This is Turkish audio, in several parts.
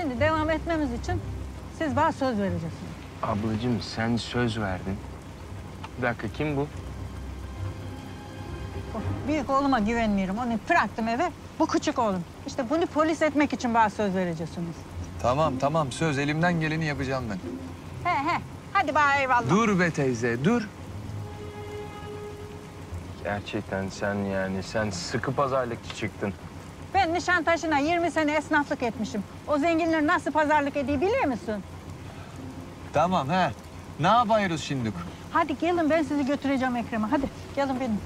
Şimdi devam etmemiz için siz bana söz vereceksiniz. Ablacığım sen söz verdin. Bir dakika kim bu? Büyük oğluma güvenmiyorum. Onu bıraktım eve. Bu küçük oğlum. İşte bunu polis etmek için bana söz vereceksiniz. Tamam söz elimden geleni yapacağım ben. He. Hadi bana eyvallah. Dur be teyze dur. Gerçekten sen sıkı pazarlıkçı çıktın. Ben Nişantaşı'na 20 sene esnaflık etmişim. O zenginler nasıl pazarlık ediyor biliyor musun? Tamam he. Ne yapıyoruz şimdi? Hadi gelin ben sizi götüreceğim Ekrem'e. Hadi gelin benim.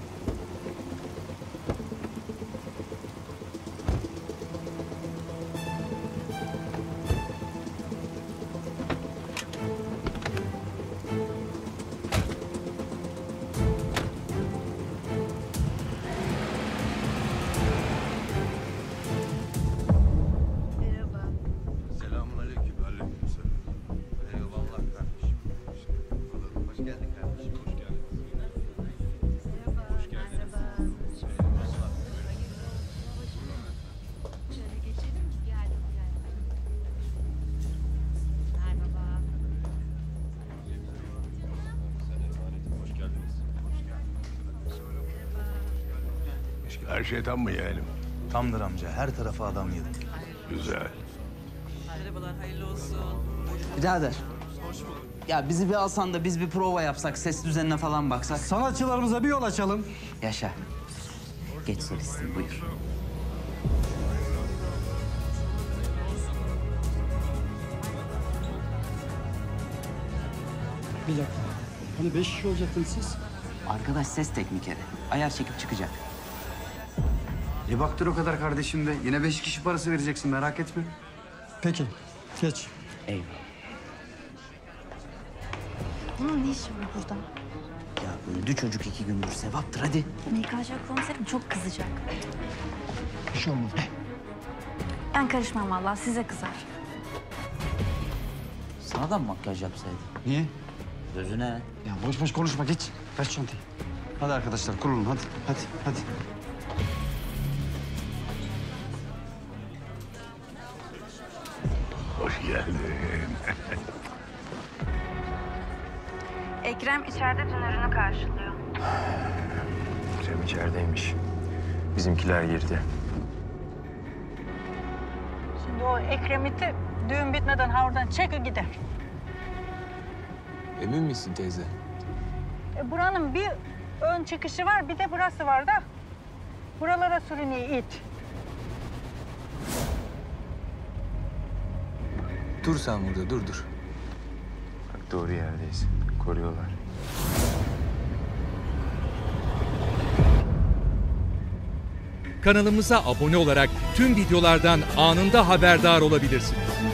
Selamünaleyküm. Aleykümselam. Eyvallah kardeşim. Hoş geldin kardeşim. Hoş geldin. Hoş geldiniz. Eyvallah. Şöyle geçelim mi? Geldim. Merhaba. Hoş geldiniz. Her şey tam mı yeğenim? Tamdır amca. Her tarafa adam yedim. Güzel. Merhabalar, hayırlı olsun. Birader. Ya bizi bir alsan da biz bir prova yapsak, ses düzenine falan baksak. Sanatçılarımıza bir yol açalım. Yaşa. Geç solistim, buyur. Bir dakika. Hani 5 kişi olacaktınız siz? Arkadaş ses teknikeri. Ayar çekip çıkacak. Baktır o kadar kardeşim de. Yine 5 kişi parası vereceksin merak etme. Peki. Geç. Eyvallah. Bunun ne işi var burada? Ya öldü çocuk 2 gündür. Sevaptır hadi. MKC komiserim çok kızacak. Bir şey olmaz. Ben karışmam vallahi, size kızar. Sana da mı makyaj yapsaydı? Niye? Gözüne. Ya boş boş konuşma geç. Ver çantayı. Hadi arkadaşlar kurulun hadi. Hoş geldin. Ekrem içeride dünürünü karşılıyor. Cem içerideymiş. Bizimkiler girdi. Şimdi o Ekrem iti düğün bitmeden oradan çekin gider. Emin misin teyze? Buranın bir ön çıkışı var, bir de burası var da. Buralara sürünüyor it. Dur sen burada dur. Bak doğru yerdeyiz. Koruyorlar. Kanalımıza abone olarak tüm videolardan anında haberdar olabilirsiniz.